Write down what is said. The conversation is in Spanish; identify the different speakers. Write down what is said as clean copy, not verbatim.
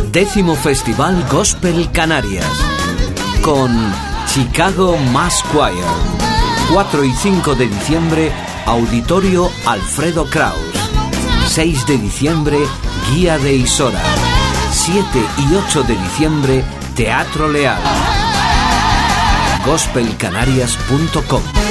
Speaker 1: 10º Festival Gospel Canarias con Chicago Mass Choir. 4 y 5 de diciembre, Auditorio Alfredo Kraus. 6 de diciembre, Guía de Isora. 7 y 8 de diciembre, Teatro Leal. gospelcanarias.com